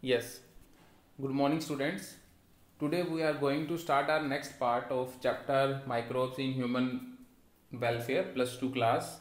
Yes, good morning students. Today we are going to start our next part of chapter microbes in human welfare plus 2 class.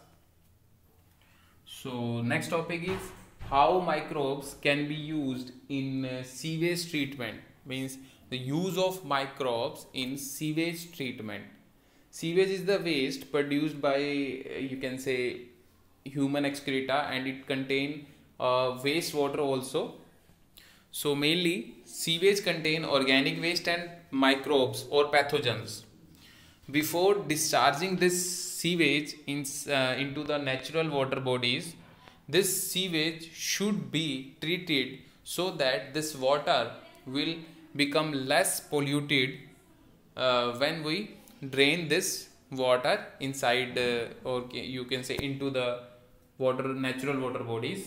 So next topic is how microbes can be used in sewage treatment, means the use of microbes in sewage treatment. Sewage is the waste produced by you can say human excreta, and it contain wastewater also. So mainly sewage contain organic waste and microbes or pathogens. Before discharging this sewage into the natural water bodies, this sewage should be treated so that this water will become less polluted when we drain this water inside or you can say into the natural water bodies.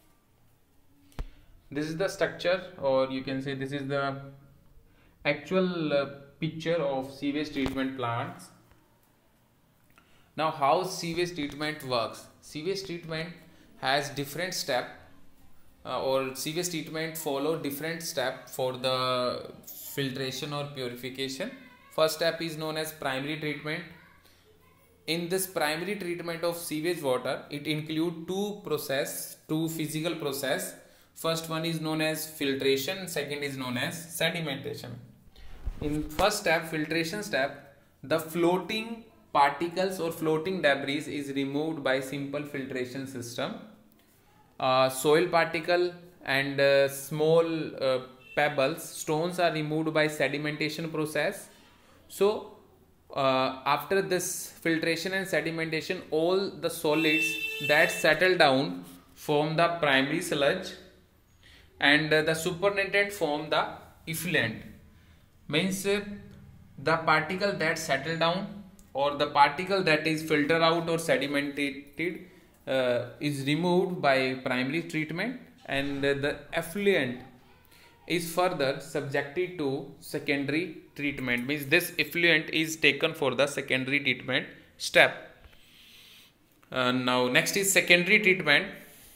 This is the structure, or you can say this is the actual picture of sewage treatment plants. Now how sewage treatment works? Sewage treatment has different step or sewage treatment follow different step for the filtration or purification. First step is known as primary treatment. In this primary treatment of sewage water, it include two physical process. First one is known as filtration, second is known as sedimentation. In first step, filtration step, the floating particles or floating debris is removed by simple filtration system. Soil particle and small pebbles, stones are removed by sedimentation process. So after this filtration and sedimentation, all the solids that settle down form the primary sludge, and the supernatant form the effluent. Means the particle that settle down or the particle that is filtered out or sedimented is removed by primary treatment, and the effluent is further subjected to secondary treatment. Means this effluent is taken for the secondary treatment step. Now next is secondary treatment.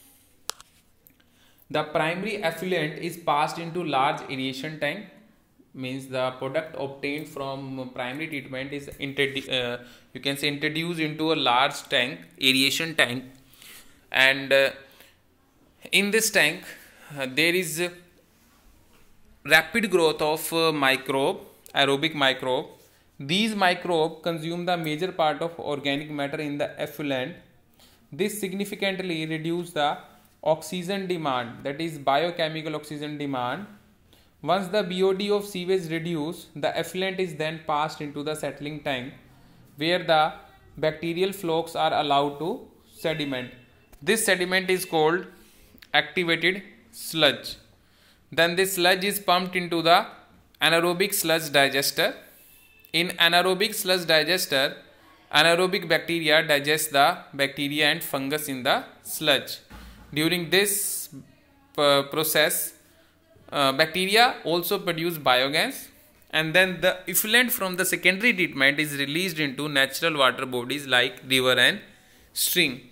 The primary effluent is passed into large aeration tank. Means the product obtained from primary treatment is you can say introduced into a large tank, aeration tank, and in this tank there is rapid growth of aerobic microbe. These microbe consume the major part of organic matter in the effluent. This significantly reduces the oxygen demand, that is biochemical oxygen demand. Once the BOD of sewage reduces, the effluent is then passed into the settling tank, where the bacterial flocks are allowed to sediment. This sediment is called activated sludge. Then this sludge is pumped into the anaerobic sludge digester. In anaerobic sludge digester, anaerobic bacteria digest the bacteria and fungus in the sludge. During this process, bacteria also produce biogas, and then the effluent from the secondary treatment is released into natural water bodies like river and stream.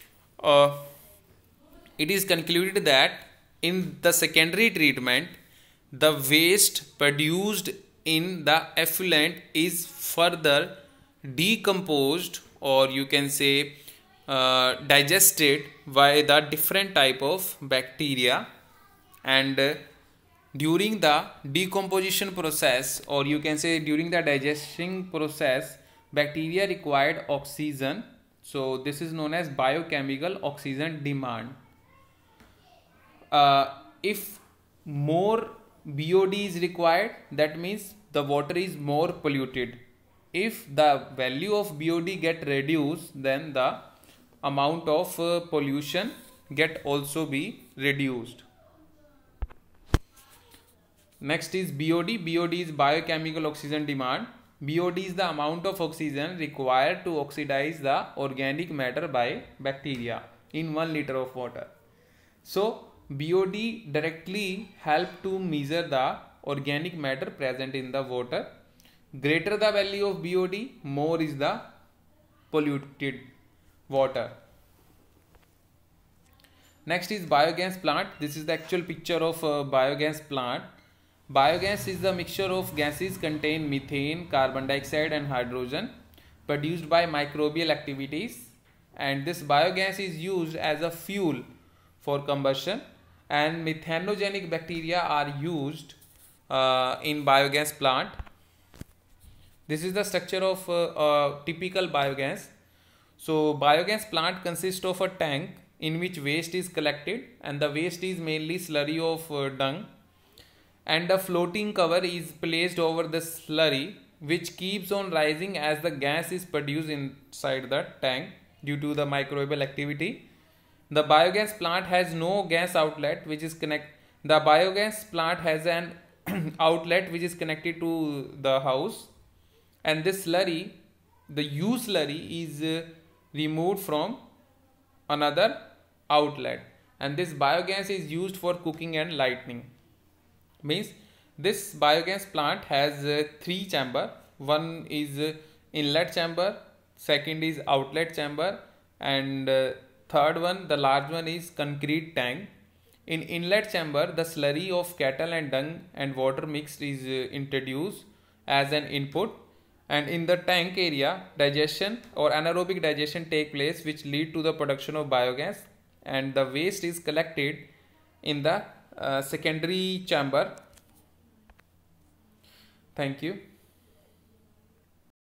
It is concluded that in the secondary treatment, the waste produced in the effluent is further decomposed, or you can say digested by the different type of bacteria, and during the decomposition process, or you can say during the digesting process, bacteria required oxygen. So this is known as biochemical oxygen demand. If more BOD is required, that means the water is more polluted. If the value of BOD get reduced, then the amount of pollution get also be reduced. Next is BOD. BOD is biochemical oxygen demand. BOD is the amount of oxygen required to oxidize the organic matter by bacteria in 1 liter of water. So BOD directly help to measure the organic matter present in the water. Greater the value of BOD, more is the polluted water. Next is biogas plant. This is the actual picture of biogas plant. Biogas is the mixture of gases contain methane, carbon dioxide and hydrogen produced by microbial activities, and this biogas is used as a fuel for combustion, and methanogenic bacteria are used in biogas plant. This is the structure of typical biogas. So biogas plant consists of a tank in which waste is collected, and the waste is mainly slurry of dung, and a floating cover is placed over the slurry which keeps on rising as the gas is produced inside the tank due to the microbial activity. The biogas plant has no gas outlet which is the biogas plant has an outlet which is connected to the house, and this slurry, the used slurry, is removed from another outlet, and this biogas is used for cooking and lighting. Means this biogas plant has 3 chamber. One is inlet chamber, second is outlet chamber, and third one, the large one, is concrete tank. In inlet chamber, the slurry of cattle and dung and water mixed is introduced as an input, and in the tank area, digestion or anaerobic digestion take place which lead to the production of biogas, and the waste is collected in the secondary chamber. Thank you.